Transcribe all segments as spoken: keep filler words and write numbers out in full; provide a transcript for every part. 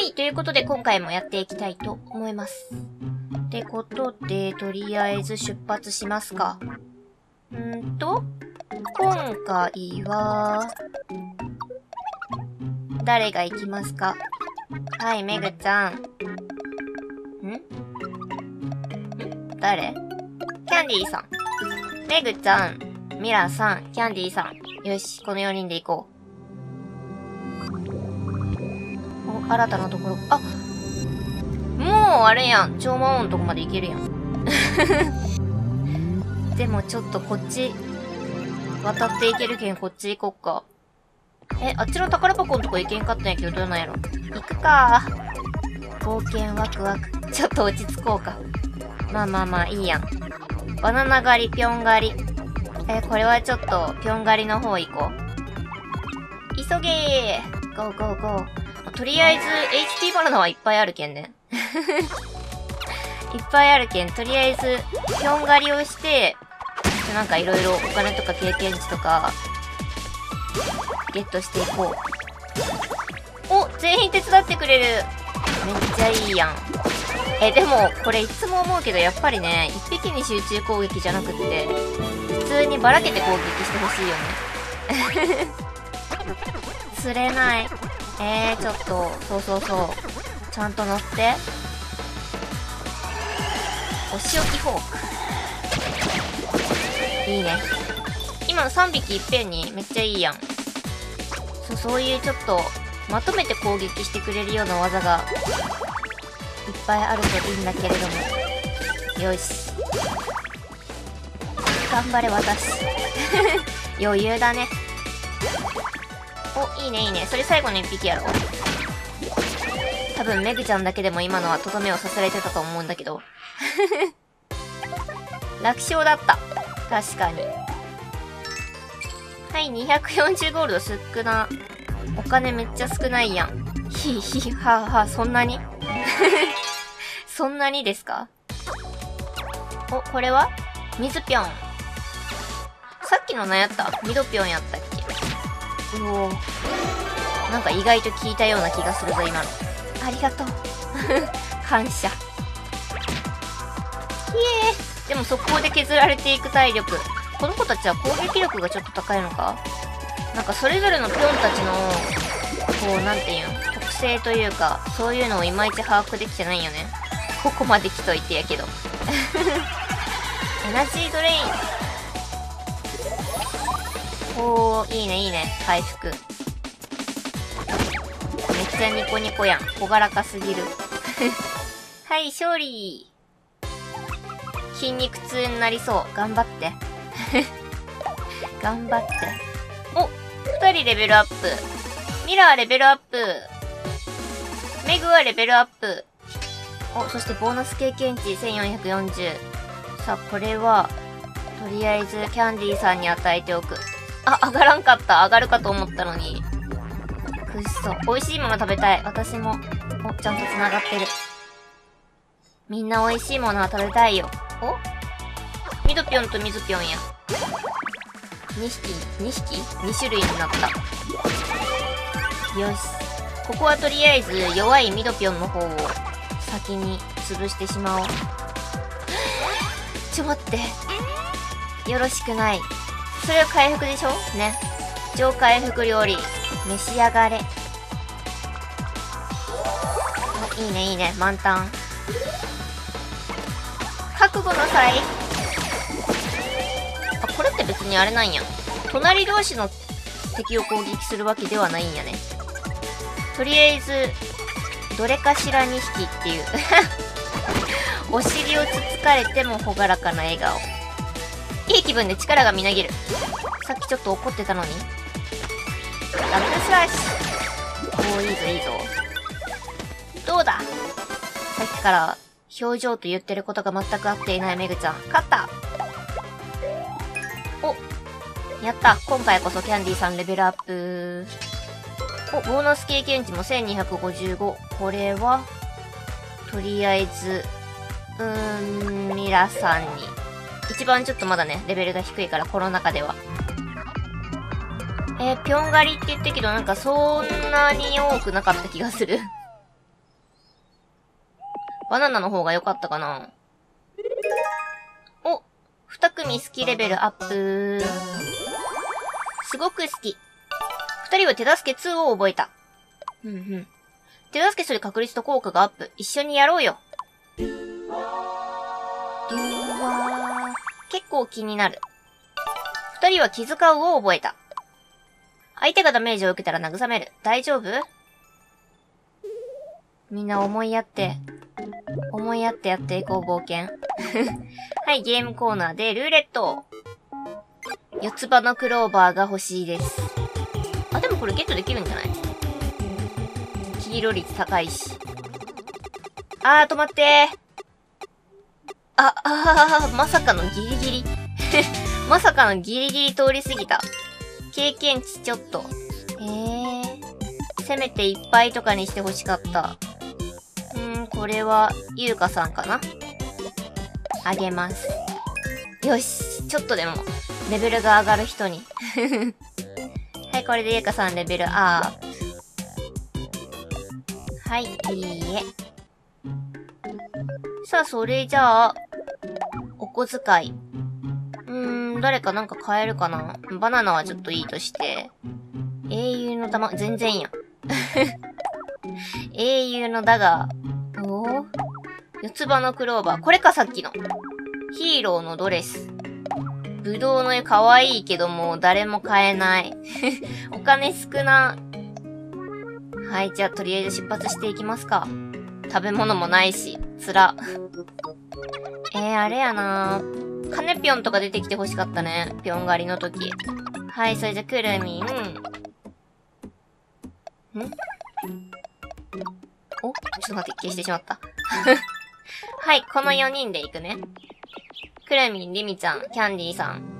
い、ということで今回もやっていきたいと思います。ってことで、とりあえず出発しますか。んーと、今回は、誰が行きますか？はい、めぐちゃん。ん？ん？誰？キャンディーさん。めぐちゃん、ミラさん、キャンディーさん。よし、このよにんで行こう。お、新たなところ。あ！もうあれやん。超魔王のとこまで行けるやん。でもちょっとこっち、渡っていけるけんこっち行こっか。え、あっちの宝箱のとこ行けんかったんやけどどうなんやろ。行くかー。冒険ワクワク。ちょっと落ち着こうか。まあまあまあいいやん。バナナ狩り、ぴょん狩り。え、これはちょっと、ぴょん狩りの方行こう。急げー。ゴーゴーゴー。とりあえず、エイチピー バナナはいっぱいあるけんね。いっぱいあるけん、とりあえず、ぴょん狩りをして、なんかいろいろお金とか経験値とか、ゲットしていこう。お、全員手伝ってくれる。めっちゃいいやん。え、でも、これいつも思うけど、やっぱりね、一匹に集中攻撃じゃなくって、普通にばらけて攻撃してほしいよね。釣れない。えー、ちょっと、そうそうそう。ちゃんと乗って。お仕置きフォーク。いいね。今のさんびきいっぺんにめっちゃいいやん。そう、そういうちょっと、まとめて攻撃してくれるような技が、いっぱいあるといいんだけれども。よし。頑張れ、私。余裕だね。お、いいね、いいね。それ最後のいっぴきやろ。多分、メグちゃんだけでも今のはとどめを刺されてたと思うんだけど。楽勝だった。確かに。はい、にひゃくよんじゅうゴールド少な。お金めっちゃ少ないやん。ひひ、はぁはぁ、そんなにそんなにですか？お、これは水ぴょん。さっきの何やった？ミドぴょんやったっけ？うおー。なんか意外と効いたような気がするぞ、今の。ありがとう。感謝。ひえー。でも速攻で削られていく体力。この子たちは攻撃力がちょっと高いのか？なんかそれぞれのぴょんたちの、こう、なんていうの？特性というか、そういうのをいまいち把握できてないよね。ここまで来といてやけど。エナジードレイン。おー、いいねいいね。回復。めっちゃニコニコやん。ほがらかすぎる。はい、勝利。筋肉痛になりそう。頑張って。頑張って。お、二人レベルアップ。ミラーレベルアップ。メグはレベルアップ。お、そしてボーナス経験値せんよんひゃくよんじゅう。さあ、これは、とりあえずキャンディーさんに与えておく。あ、上がらんかった。上がるかと思ったのに。くっそ。美味しいもの食べたい。私も。お、ちゃんと繋がってる。みんな美味しいものは食べたいよ。お？ミドぴょんとミズぴょんや。にひき、にひき ?に 種類になった。よし。ここはとりあえず弱いミドぴょんの方を先に潰してしまおう。ちょ待って。よろしくない。それは回復でしょ？ね。上回復料理。召し上がれ。お、いいねいいね。満タン。覚悟なさい。あ、これって別にあれなんや。隣同士の敵を攻撃するわけではないんやね。とりあえず、どれかしらにひきっていう。お尻をつつかれても朗らかな笑顔。いい気分で力がみなぎる。さっきちょっと怒ってたのに。ダメだスラッシュ。おー、いいぞいいぞ。どうだ？さっきから表情と言ってることが全く合っていないメグちゃん。勝った！お、やった。今回こそキャンディーさんレベルアップ。お、ボーナス経験値もせんにひゃくごじゅうご。これは、とりあえず、うーん、ミラさんに。一番ちょっとまだね、レベルが低いから、この中では。えー、ぴょん狩りって言ったけど、なんかそんなに多くなかった気がする。 バナナの方が良かったかな。お、二組好きレベルアップ。すごく好き。二人は手助けツーを覚えた。うんうん。手助けする確率と効果がアップ。一緒にやろうよ。理由は、結構気になる。二人は気遣うを覚えた。相手がダメージを受けたら慰める。大丈夫？みんな思いやって、思いやってやっていこう冒険。はい、ゲームコーナーでルーレット。四つ葉のクローバーが欲しいです。あ、でもこれゲットできるんじゃない？黄色率高いし。あー、止まってー。あ、あー、まさかのギリギリ。まさかのギリギリ通り過ぎた。経験値ちょっと。えー。せめていっぱいとかにして欲しかった。うーん、これは、ゆうかさんかな？あげます。よし、ちょっとでも、レベルが上がる人に。はい、これでゆうかさんレベルアップ。はい、いいえ。さあ、それじゃあ、お小遣い。うーん、誰かなんか買えるかな？バナナはちょっといいとして。英雄の玉、全然やん。英雄のダガー。おぉ？四つ葉のクローバー。これか、さっきの。ヒーローのドレス。ぶどうの絵かわいいけどもう誰も買えない。お金少な。はい、じゃあとりあえず出発していきますか。食べ物もないし、つら。えー、あれやなー。カネピョンとか出てきて欲しかったね。ピョン狩りの時。はい、それじゃくるみん。ん？お？ちょっと待って、消してしまった。はい、このよにんで行くね。くるみん、りみちゃん、キャンディーさん。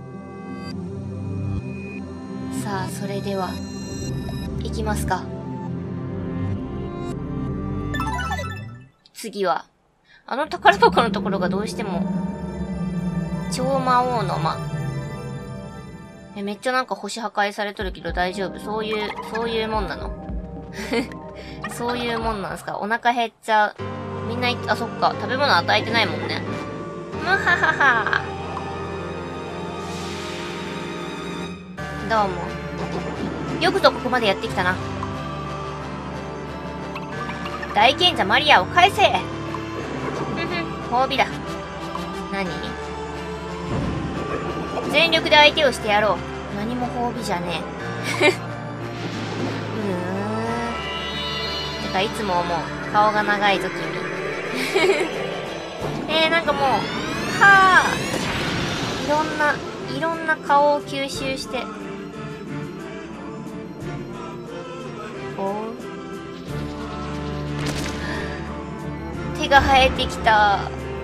さあ、それでは、行きますか。次は、あの宝箱のところがどうしても、超魔王の間。え、めっちゃなんか星破壊されとるけど大丈夫？そういう、そういうもんなの？そういうもんなんすか？お腹減っちゃう。みんな、あ、そっか。食べ物与えてないもんね。むははは。どうも。よくぞここまでやってきたな。大賢者マリアを返せ。ふふん、褒美だ。何？全力で相手をしてやろう。何も褒美じゃねえ。うーん。てか、いつも思う。顔が長いぞ、君。えー、なんかもう、はぁ。いろんな、いろんな顔を吸収して。おう。手が生えてきた。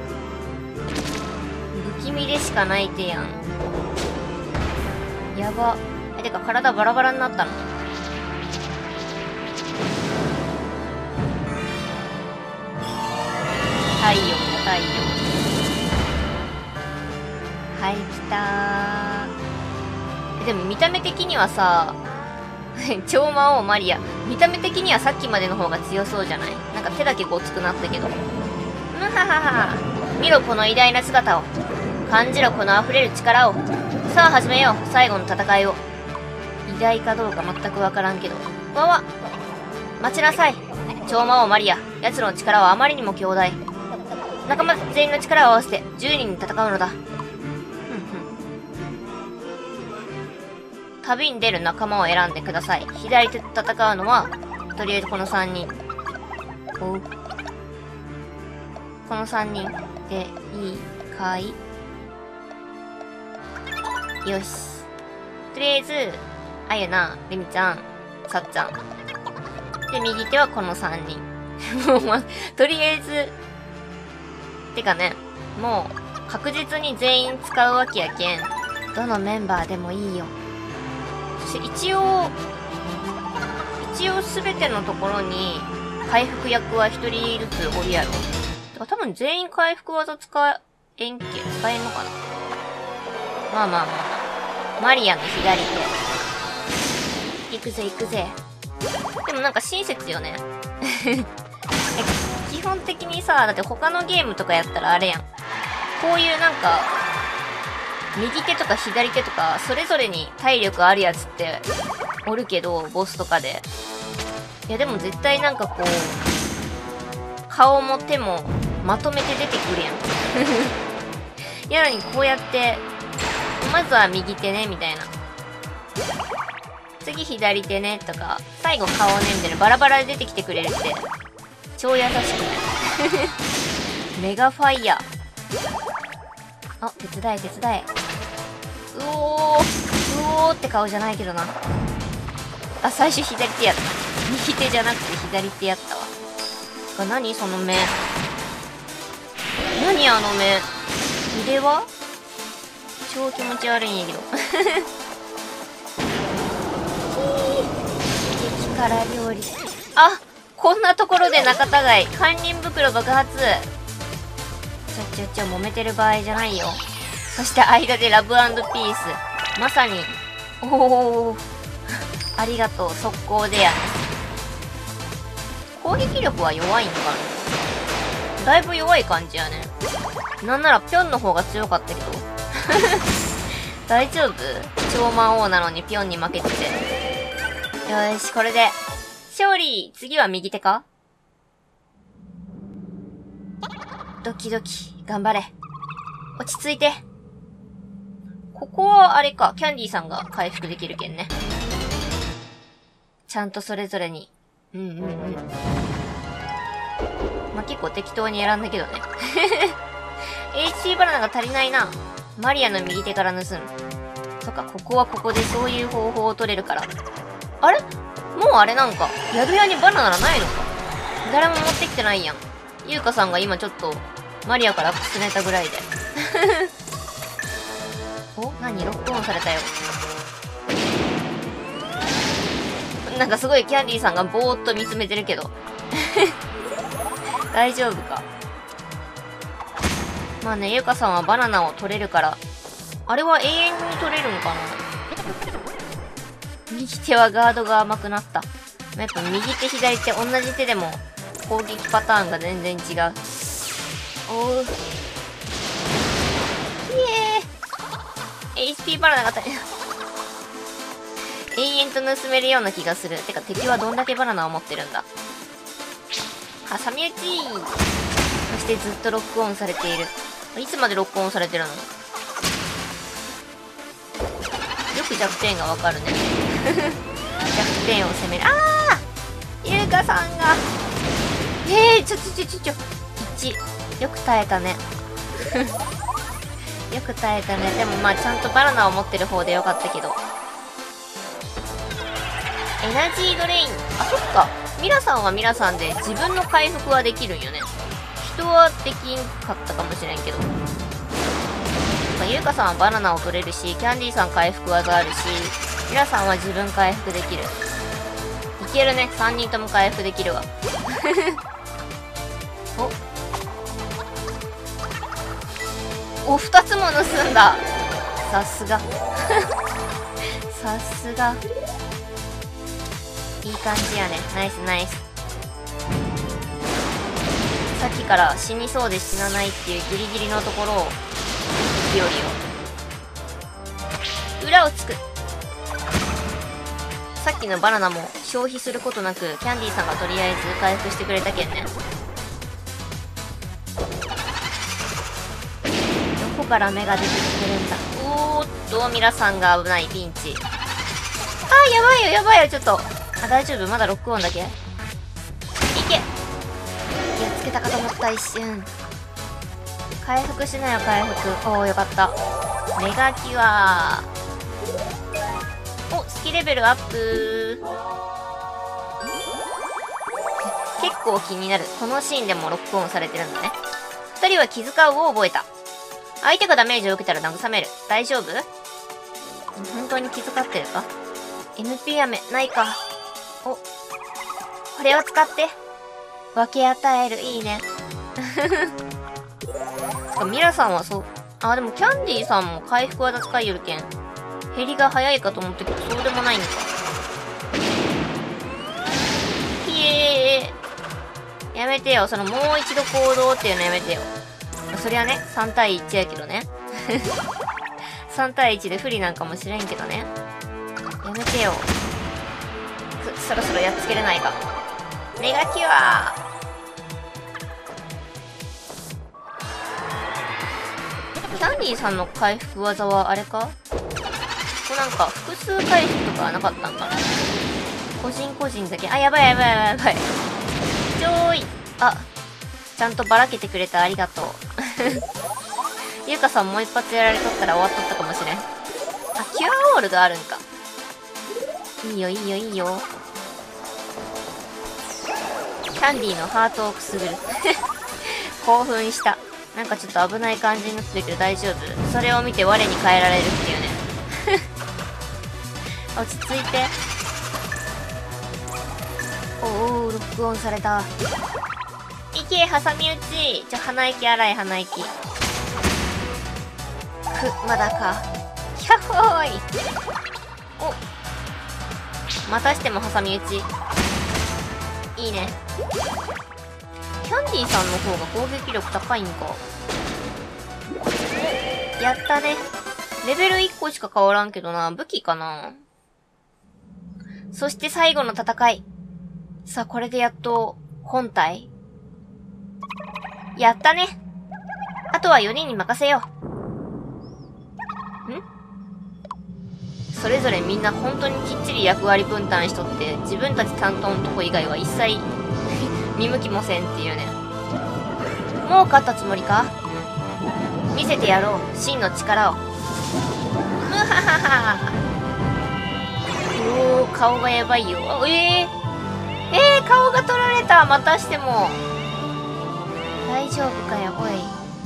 不気味でしかない手やん。やば。え、てか体バラバラになったの？太陽太陽。はい、来たー。でも見た目的にはさ、超魔王マリア。見た目的にはさっきまでの方が強そうじゃない？なんか手だけごつくなったけど。むははは。見ろこの偉大な姿を。感じろこの溢れる力を。さあ始めよう。最後の戦いを。偉大かどうか全くわからんけど。わわ。待ちなさい。超魔王マリア。奴の力はあまりにも強大。仲間全員の力を合わせてじゅうにんに戦うのだ。ふんふん。旅に出る仲間を選んでください。左手で戦うのは、とりあえずこのさんにん。おう。このさんにんでいいかい？よし。とりあえず、あゆな、りみちゃん、さっちゃん。で、右手はこのさんにん。もう、ま、とりあえず、てかね、もう、確実に全員使うわけやけん、どのメンバーでもいいよ。そして一応、一応すべてのところに、回復役は一人ずつおるやろ。てか多分全員回復技使えんけ、使えんのかな？まあまあまあまあ。マリアの左手。行くぜ行くぜ。でもなんか親切よね。 基本的にさ、だって他のゲームとかやったらあれやん。こういうなんか、右手とか左手とか、それぞれに体力あるやつって、おるけど、ボスとかで。いやでも絶対なんかこう、顔も手もまとめて出てくるやん。やのにこうやって、まずは右手ね、みたいな。次左手ね、とか、最後顔ね、みたいなバラバラで出てきてくれるって、超優しくない？メガファイヤー。あ、手伝え、手伝え。うおー、うおーって顔じゃないけどな。あ、最初左手やった。右手じゃなくて左手やったわ。が、何その目。何あの目。腕は超気持ち悪いんやけど。激辛料理。あ、こんなところで仲違い。堪忍袋爆発。ちょちょちょ、揉めてる場合じゃないよ。そして間でラブ&ピース。まさに、おおありがとう、速攻でやね。攻撃力は弱いんかな？だいぶ弱い感じやね。なんならピョンの方が強かったけど。大丈夫？超魔王なのにピョンに負けてて。よーし、これで、勝利！次は右手か？ドキドキ、頑張れ。落ち着いて。ここはあれか、キャンディーさんが回復できるけんね。ちゃんとそれぞれに。うんうんうん。まあ、結構適当に選んだけどね。エイチピー バナナが足りないな。マリアの右手から盗む。そっか、ここはここでそういう方法を取れるから。あれ？もうあれなんか、宿屋にバナナないのか。誰も持ってきてないやん。ゆうかさんが今ちょっと、マリアからくすねたぐらいで。お？何？ロックオンされたよ。なんかすごいキャンディーさんがぼーっと見つめてるけど。大丈夫か。まあね、ゆうかさんはバナナを取れるから、あれは永遠に取れるのかな？右手はガードが甘くなった。やっぱ右手左手同じ手でも攻撃パターンが全然違う。おう。イエーイ !エイチピー バナナが足りない。永遠と盗めるような気がする。てか敵はどんだけバナナを持ってるんだ。挟み撃ち。そしてずっとロックオンされている。いつまでロックオンされてるの？よく弱点がわかるね。弱点を攻める。あー！ゆうかさんが。えー、ちょちょちょちょちょ。いち。よく耐えたね。よく耐えたね。でもまあちゃんとバナナを持ってる方でよかったけど。エナジードレイン。あ、そっか。ミラさんはミラさんで自分の回復はできるんよね。人はできんかったかもしれんけど。まあ、ゆうかさんはバナナを取れるし、キャンディーさん回復技あるし、ミラさんは自分回復できる。いけるね。さんにんとも回復できるわ。お。お、ふたつも盗んだ。さすが。さすが。いい感じやね。ナイスナイス。さっきから死にそうで死なないっていうギリギリのところを、ピオリを。裏をつく。さっきのバナナも消費することなく、キャンディーさんがとりあえず回復してくれたけんね。どこから目が出てきてるんだ。おーっと、ミラさんが危ないピンチ。あー、やばいよやばいよ、ちょっと。あ、大丈夫？まだロックオンだけ？いけ！やっつけたかと思った一瞬。回復しなよ回復。おー、よかった。メガキュアー。お、スキレベルアップ。結構気になる。このシーンでもロックオンされてるんだね。二人は気遣うを覚えた。相手がダメージを受けたら慰める。大丈夫？本当に気遣ってるか？ エムピー 飴ないか。お、これを使って分け与える。いいね。ミラさんはそう。あ、でもキャンディーさんも回復技使いよるけん減りが早いかと思ったけど、そうでもないんか。ひえー、やめてよ。そのもう一度行動っていうのやめてよ。そりゃね、さん対いちやけどね。さん対いちで不利なんかもしれんけどね。やめてよ。く、そろそろやっつけれないか。ネガキュアキャンディーさんの回復技はあれか？こうなんか複数回復とかはなかったんかな？個人個人だけ。あ、やばいやばいやばいやばい。ちょーい。あ、ちゃんとばらけてくれてありがとう。ゆうかさんもう一発やられとったら終わっとったかもしれん。あ、キュアオールがあるんか。いいよいいよいいよ。キャンディーのハートをくすぐる。興奮した。なんかちょっと危ない感じになってるけど大丈夫？それを見て我に変えられるっていうね。落ち着いて。おお、ロックオンされた。いけ、挟み撃ち。ちょ、鼻息荒い、鼻息。く、まだか。ひゃっほーい。お。またしても挟み撃ち。いいね。キャンディーさんの方が攻撃力高いんか。やったね。レベルいっこしか変わらんけどな。武器かな。そして最後の戦い。さあ、これでやっと、本体。やったね。あとはよにんに任せよう。ん？それぞれみんな本当にきっちり役割分担しとって、自分たち担当のとこ以外は一切見向きもせんっていうね。もう勝ったつもりか？見せてやろう。真の力を。むははは。おー、顔がやばいよ。えー、えー、顔が取られた。またしても。大丈夫かよ、おい。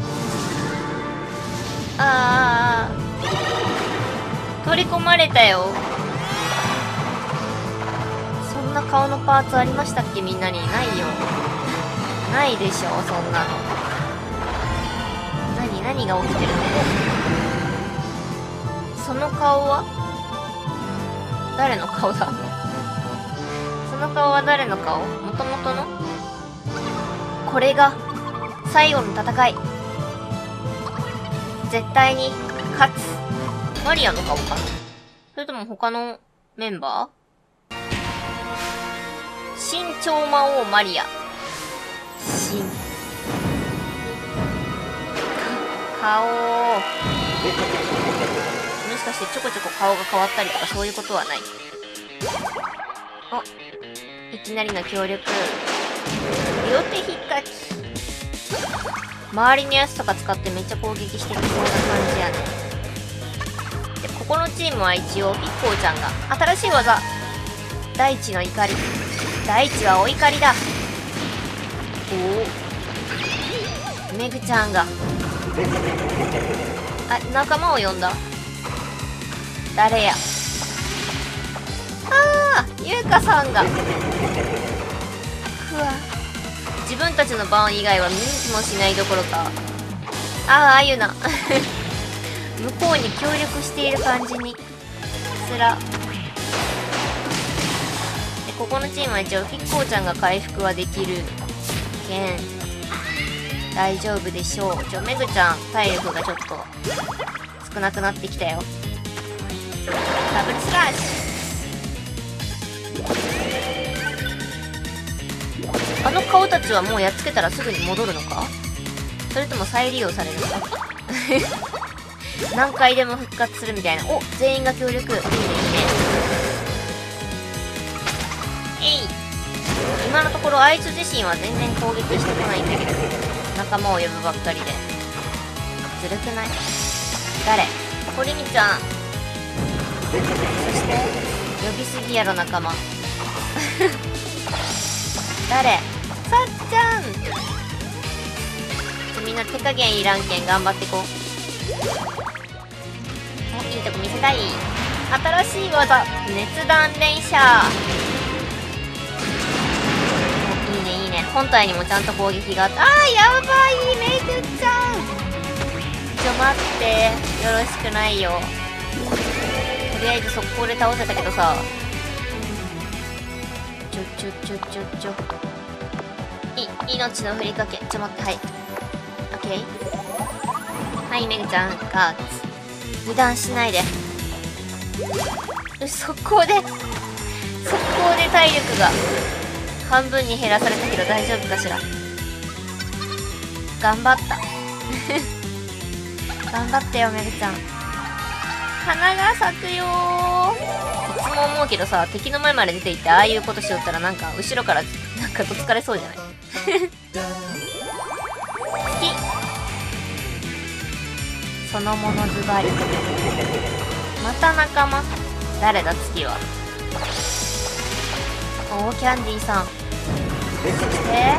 あー。取り込まれたよ。そんな顔のパーツありましたっけ？みんなに。ないよ。ないでしょ、そんなの。何、何が起きてるの？その顔は？誰の顔だ？その顔は誰の顔？もともとの？これが、最後の戦い。絶対に、勝つ。マリアの顔かな？それとも他のメンバー？新超魔王マリア。新。顔。もしかしてちょこちょこ顔が変わったりとかそういうことはない？お、いきなりの協力。両手引っかき。周りのやつとか使ってめっちゃ攻撃してきそうな感じやね。で、ここのチームは一応、ピッコーちゃんが、新しい技。大地の怒り。大地はお怒りだ。おお。メグちゃんが。あ、仲間を呼んだ。誰や。あー、ゆうかさんが。ふわ。自分たちの番以外は見向きもしないどころか。あー、あゆな。向こうに協力している感じに。つら。で、ここのチームは一応、ピッコーちゃんが回復はできる。けん。大丈夫でしょう。ちょ、メグちゃん、体力がちょっと、少なくなってきたよ。ダブルスラッシュ。あの顔たちはもうやっつけたらすぐに戻るのか？それとも再利用されるのか？何回でも復活するみたいな。お、全員が協力。いいね、いいね。えい。今のところあいつ自身は全然攻撃してこないんだけど、仲間を呼ぶばっかりで。ずるくない？誰？コリミちゃん。そして、呼びすぎやろ仲間。誰？さっちゃん。みんな手加減いらんけん頑張ってこう。お、いいとこ見せたい。新しい技、熱弾連射。お、いいねいいね。本体にもちゃんと攻撃があった。あー、やばいメイクちゃん。ちょ待って、よろしくないよ。とりあえず速攻で倒せたけどさ。ちょちょちょちょちょ。 い、命のふりかけ。ちょ、待って、はい。オッケー。はい、めぐちゃん、ガーツ。油断しないで。う、速攻で、速攻で体力が半分に減らされたけど大丈夫かしら。頑張った。頑張ったよ、めぐちゃん。花が咲くよー。いつも思うけどさ、敵の前まで出て行ってああいうことしよったらなんか後ろからなんかとつかれそうじゃない？好き。そのものズバリ。また仲間。誰だ月は。おー、キャンディーさん。そして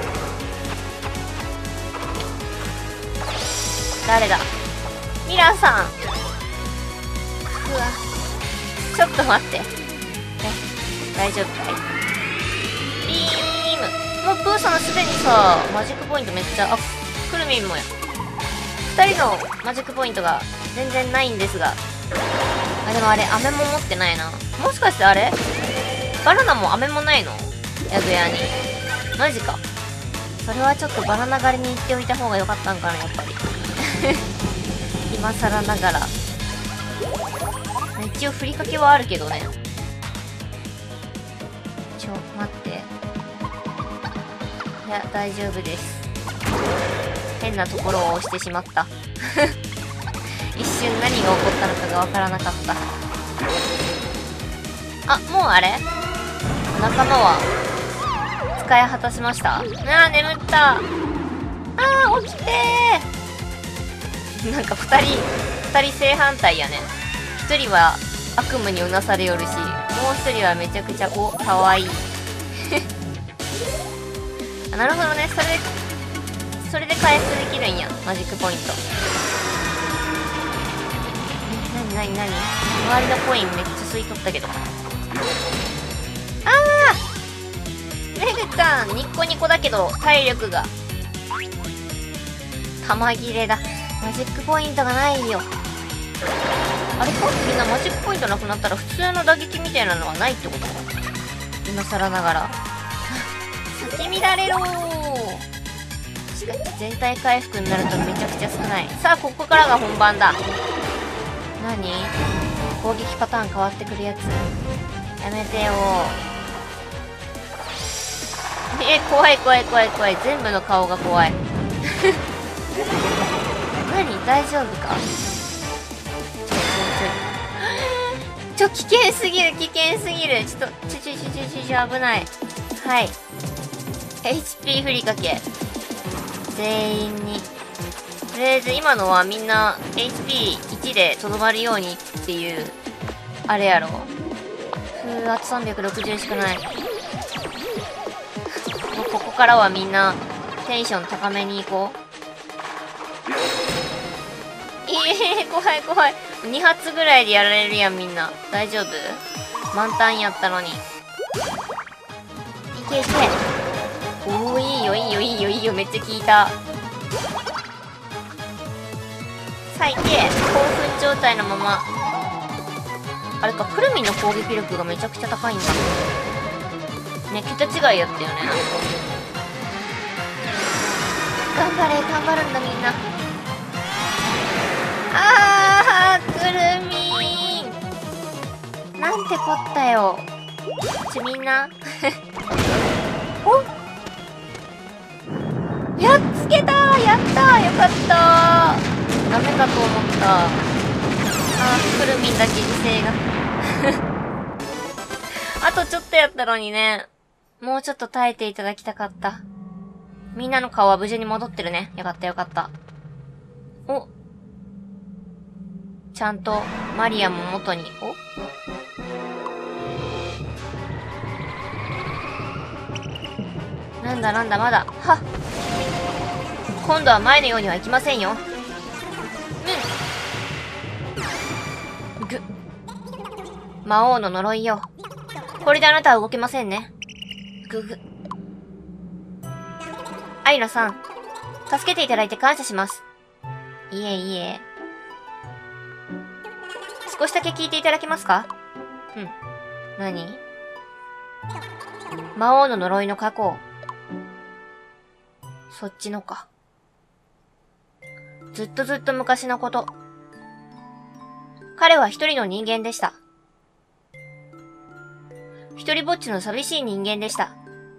誰だ。ミラーさん。うわ、ちょっと待って。え、大丈夫かい？ビーム。もうプーさんすでにさ、マジックポイントめっちゃ、あ、クルミンもや。二人のマジックポイントが全然ないんですが。あ、でもあれ、飴も持ってないな。もしかしてあれ？バナナも飴もないの？ヤグヤに。マジか。それはちょっとバナナ狩りに行っておいた方が良かったんかな、やっぱり。今更ながら。一応ふりかけはあるけどね。ちょ、待って。いや、大丈夫です。変なところを押してしまった。一瞬何が起こったのかがわからなかった。あ、もうあれ？仲間は使い果たしました？あー、眠った。あー、起きてー。なんか二人、二人正反対やね。一人は悪夢にうなされよるし、もう一人はめちゃくちゃこう、かわいい。あ、なるほどね。それで、それで回復できるんや。マジックポイント。え、なになになに？周りのコインめっちゃ吸い取ったけど。あー！めぐちゃん、ニッコニコだけど、体力が。玉切れだ。マジックポイントがないよ。あれか？みんなマジックポイントなくなったら普通の打撃みたいなのはないってことか？今更ながら。咲き乱れろー。しかし全体回復になるとめちゃくちゃ少ない。さあ、ここからが本番だ。何？攻撃パターン変わってくるやつ。やめてよー。え、怖い怖い怖い怖い。全部の顔が怖い。何？大丈夫か？ちょ、危険すぎる、危険すぎる。ちょっと、ちょちょちょちょちょ、危ない。はい。エイチピー ふりかけ。全員に。とりあえず今のはみんな エイチピーいち でとどまるようにっていう、あれやろ。ふー、あとさんびゃくろくじゅうしかない。もうここからはみんなテンション高めに行こう。ええー、怖い怖い。に発ぐらいでやられるやん、みんな。大丈夫？満タンやったのに。いけいけ。おー、いいよいいよいいよいいよ。めっちゃ効いた。最低。興奮状態のまま。あれか、クルミの攻撃力がめちゃくちゃ高いんだ。ね、桁違いやったよね。頑張れ、頑張るんだみんな。あー、くるみーん。なんてこったよ。ちょ、みんな。お、やっつけたー。やったー。よかったー。ダメかと思った。あー、くるみんだけ犠牲が。あとちょっとやったのにね。もうちょっと耐えていただきたかった。みんなの顔は無事に戻ってるね。よかったよかった。お、ちゃんとマリアも元に。お、なんだなんだまだ。はっ。今度は前のようにはいきませんよ。うん。ぐ。魔王の呪いよ。これであなたは動けませんね。ぐぐ。アイラさん、助けていただいて感謝します。いえいえ。少しだけ聞いていただけますか？うん。何？魔王の呪いの過去。 そっちのか。ずっとずっと昔のこと。彼は一人の人間でした。一人ぼっちの寂しい人間でした。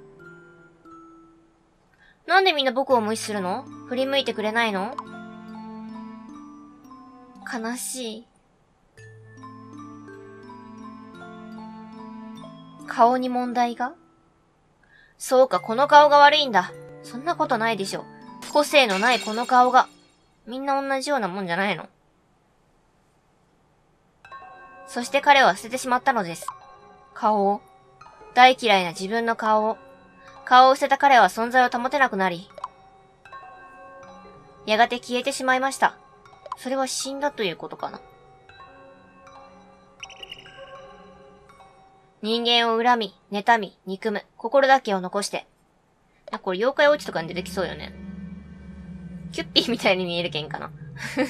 なんでみんな僕を無視するの？振り向いてくれないの？悲しい。顔に問題が？そうか、この顔が悪いんだ。そんなことないでしょ。個性のないこの顔が。みんな同じようなもんじゃないの？そして彼は捨ててしまったのです。顔を。大嫌いな自分の顔を。顔を捨てた彼は存在を保てなくなり、やがて消えてしまいました。それは死んだということかな。人間を恨み、妬み、憎む、心だけを残して。これ妖怪ウォッチとかに出てきそうよね。キュッピーみたいに見えるけんかな。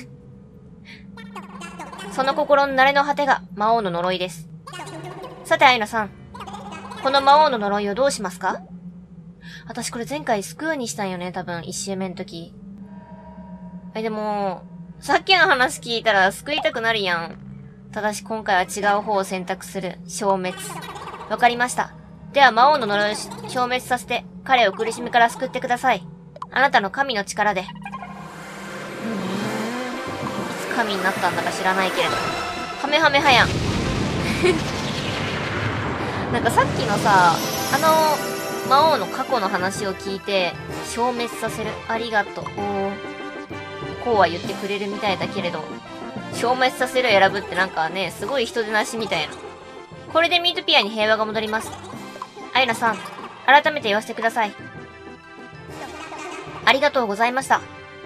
その心の慣れの果てが魔王の呪いです。さて、アイナさん。この魔王の呪いをどうしますか？私これ前回スクーにしたんよね、多分、一周目の時。え、でも、さっきの話聞いたら救いたくなるやん。ただし今回は違う方を選択する。消滅。わかりました。では魔王の呪いを消滅させて、彼を苦しみから救ってください。あなたの神の力で。うーん。いつ神になったんだか知らないけれど。ハメハメはやん。なんかさっきのさ、あの、魔王の過去の話を聞いて、消滅させる。ありがとう。こうは言ってくれるみたいだけれど、消滅させるを選ぶってなんかね、すごい人手なしみたいな。これでミートピアに平和が戻ります。アイナさん、改めて言わせてください。ありがとうございました。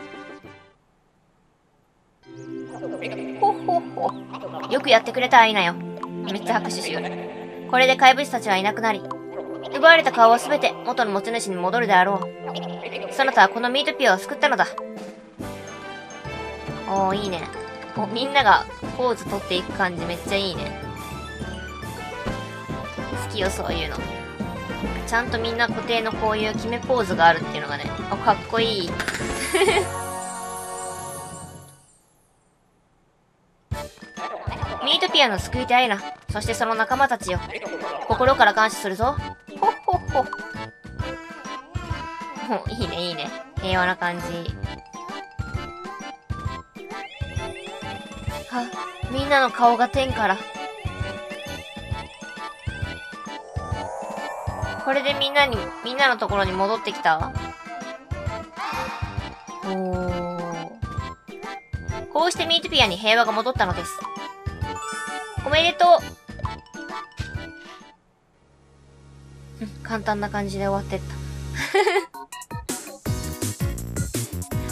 ほっほっほ。よくやってくれたアイナよ。めっちゃ拍手しよう。これで怪物たちはいなくなり、奪われた顔はすべて元の持ち主に戻るであろう。そなたはこのミートピアを救ったのだ。おー、いいね。お、みんながポーズ取っていく感じめっちゃいいね。好きよ、そういうの。ちゃんとみんな固定のこういう決めポーズがあるっていうのがね。あ、かっこいい。ミートピアの救い手アイナ、そしてその仲間たちよ。心から感謝するぞ。ほっほっほ。もういいね、いいね。平和な感じ。は、みんなの顔が天から。これでみんなに、みんなのところに戻ってきた？おー。こうしてミートピアに平和が戻ったのです。おめでとう。簡単な感じで終わってった。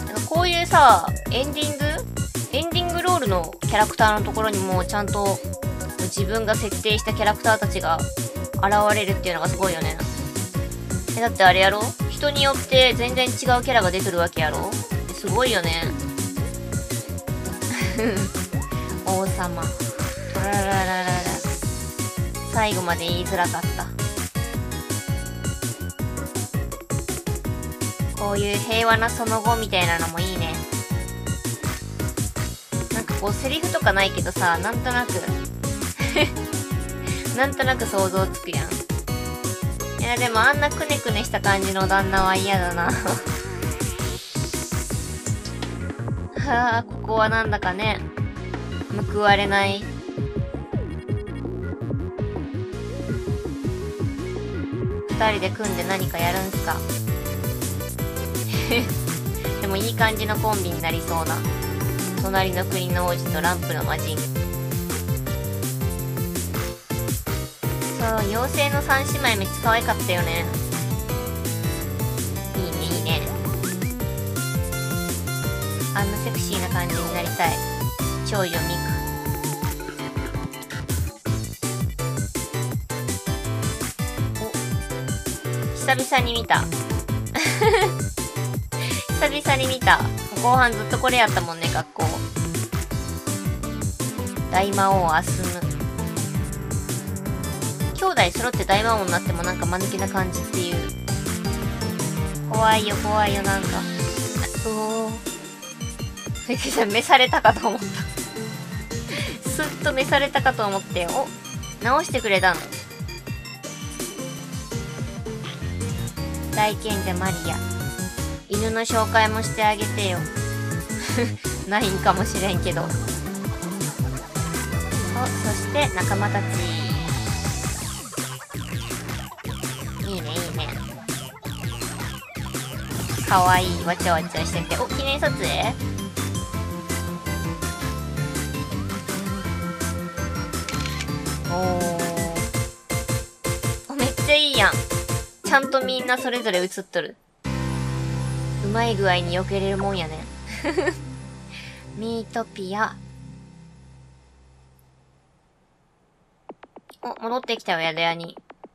なんかこういうさ、エンディングエンディングロールのキャラクターのところにもちゃんと自分が設定したキャラクターたちが現れるっていうのがすごいよね。え、だってあれやろ？人によって全然違うキャラが出てるわけやろ？すごいよね。王様。トララララララ。最後まで言いづらかった。こういう平和なその後みたいなのもいいね。なんかこうセリフとかないけどさ、なんとなくなんとなく想像つくやん。いやでもあんなくねくねした感じの旦那は嫌だなはあ、ここはなんだかね、報われない二人で組んで何かやるんすかでもいい感じのコンビになりそうな。隣の国の王子とランプの魔人。そう、妖精の三姉妹めっちゃ可愛かったよね。いいね、いいね。あんなセクシーな感じになりたい。長女ミク。お、久々に見た。久々に見た。後半ずっとこれやったもんね、学校。大魔王アスム。兄弟揃って大魔王になってもなんか間抜けな感じっていう。 怖いよ、怖いよ、なんか。うおー。びっくりした、召されたかと思った。すっと召されたかと思って。お、直してくれたの。大賢者マリア。犬の紹介もしてあげてよ。ないんかもしれんけど。お、そして仲間たち。いいね、いいね。かわいい。わちゃわちゃしてて。お、記念撮影？おー。めっちゃいいやん。ちゃんとみんなそれぞれ映っとる。うまい具合に避けれるもんやね。ミートピア。お、戻ってきたよ、宿屋に。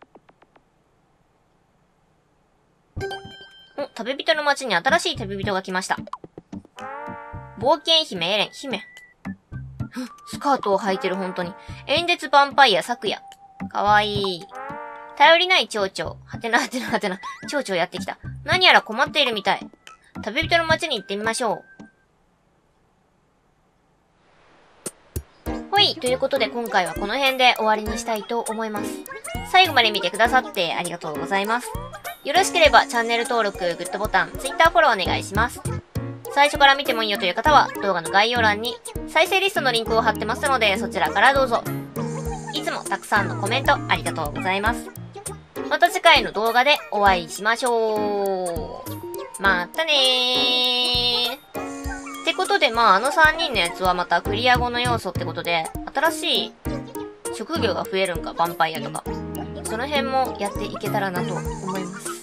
お、旅人の町に新しい旅人が来ました。冒険姫エレン、姫。スカートを履いてる、本当に。演説ヴァンパイア、昨夜。かわいい。頼りない町長。はてなはてなはてな。町長やってきた。何やら困っているみたい。旅人の町に行ってみましょう。ほい。ということで今回はこの辺で終わりにしたいと思います。最後まで見てくださってありがとうございます。よろしければチャンネル登録、グッドボタン、Twitter フォローお願いします。最初から見てもいいよという方は動画の概要欄に再生リストのリンクを貼ってますのでそちらからどうぞ。いつもたくさんのコメントありがとうございます。また次回の動画でお会いしましょう。またねー。ってことで、まああのさんにんのやつはまたクリア後の要素ってことで、新しい職業が増えるんか、ヴァンパイアとか。その辺もやっていけたらなと思います。